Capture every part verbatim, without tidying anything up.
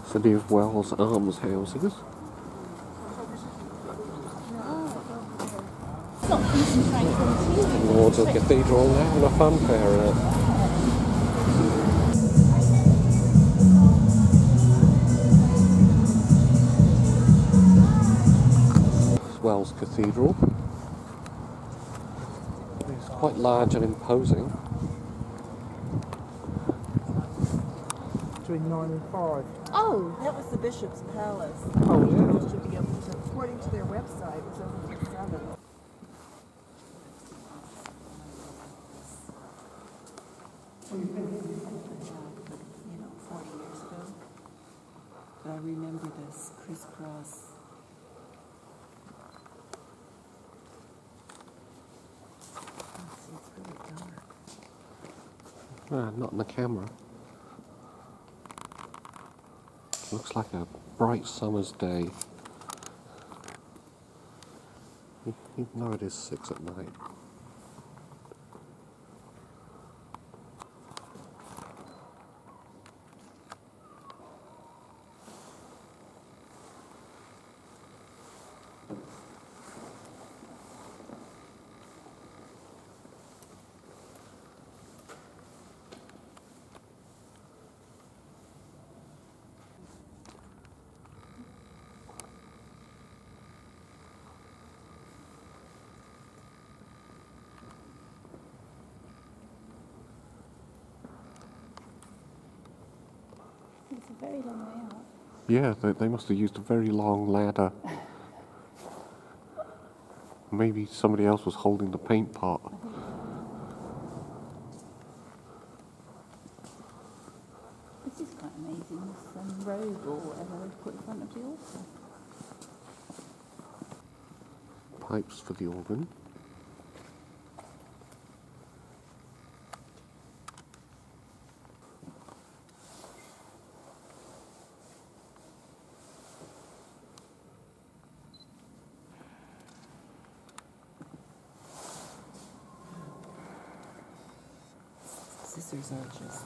City of Wells almshouses. Towards the Cathedral now, and a funfair in it. Wells Cathedral. It's quite large and imposing. Between nine and five. Oh, that was the Bishop's Palace. Oh, yeah. It should be able to, according to their website, it was over to seven. You know, forty years ago. But I remember this crisscross. It's really dark. Ah, not in the camera. Looks like a bright summer's day. Even though it is six at night. It's a very long way out. Yeah, they, they must have used a very long ladder. Maybe somebody else was holding the paint pot. This is quite amazing, this um, robe or whatever they put in front of the altar. Pipes for the organ. Scissors arches.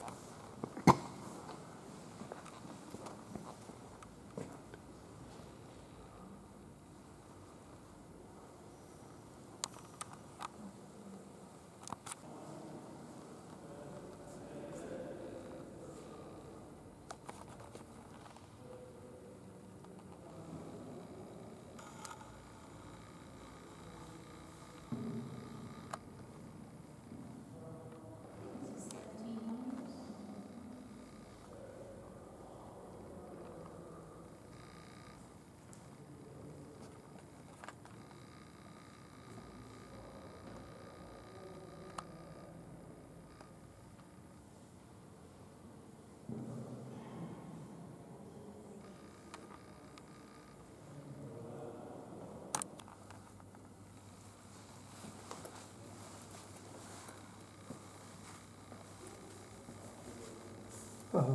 Uh-huh.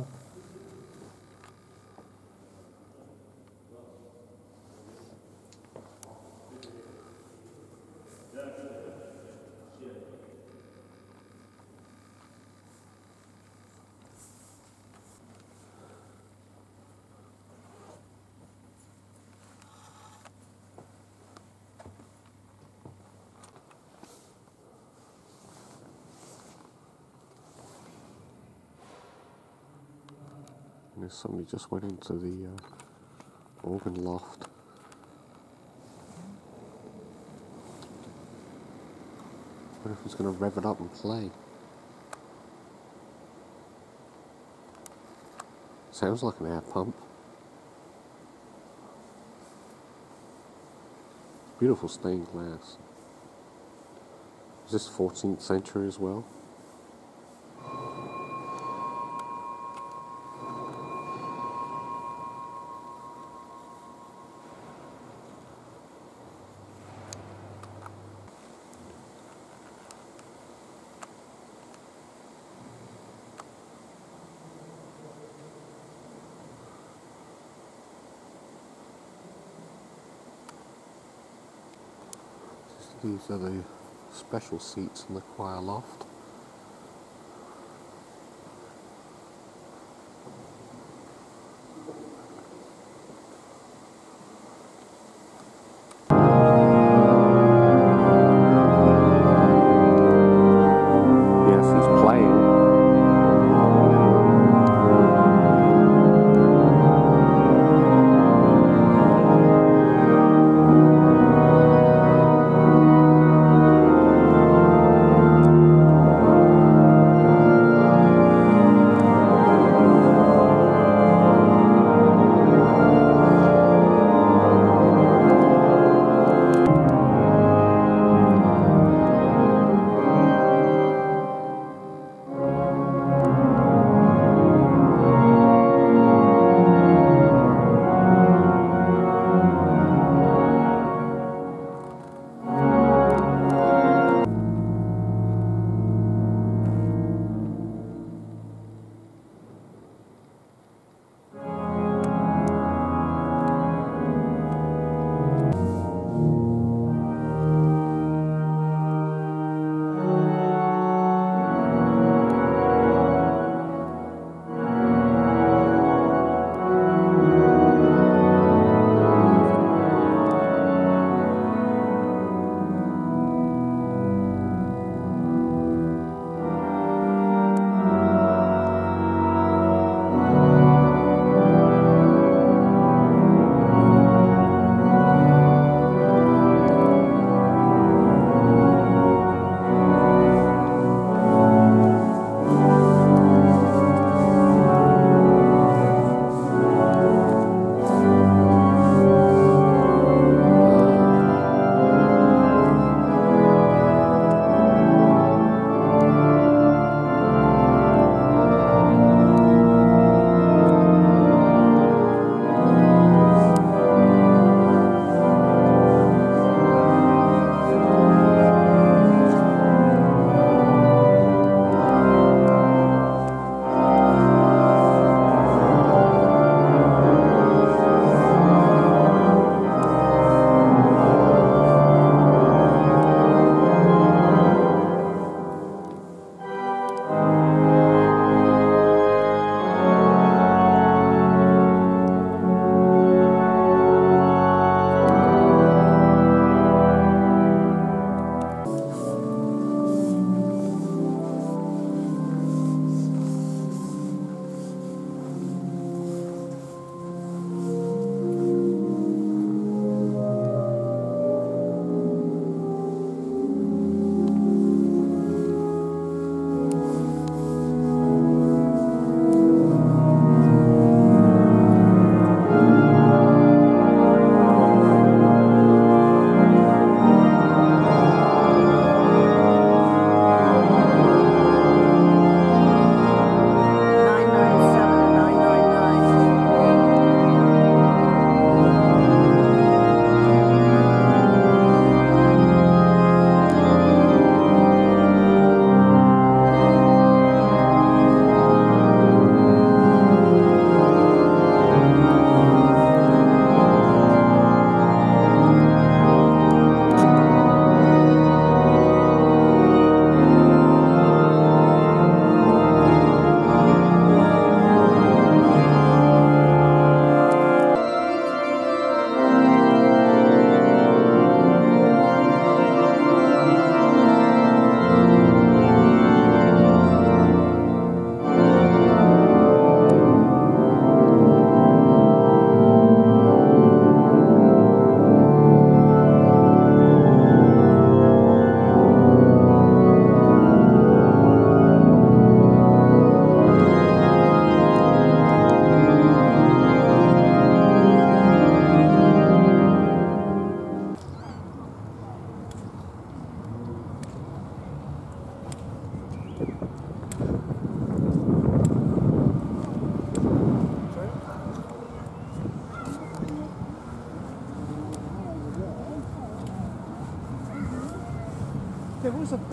And somebody just went into the uh, organ loft. I wonder if he's going to rev it up and play. Sounds like an air pump. Beautiful stained glass. Is this fourteenth century as well? These are the special seats in the choir loft.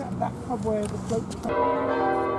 that, that pub where the bloke...